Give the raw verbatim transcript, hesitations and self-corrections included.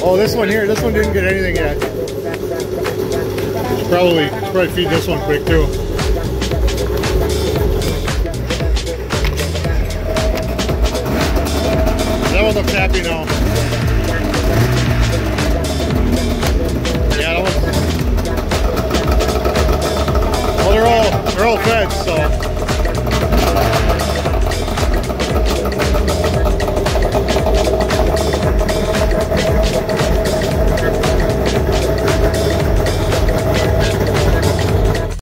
Oh, this one here, this one didn't get anything yet. Probably, probably feed this one quick too. That one looks happy now. Yeah, that one. Well, they're all, they're all fed, so.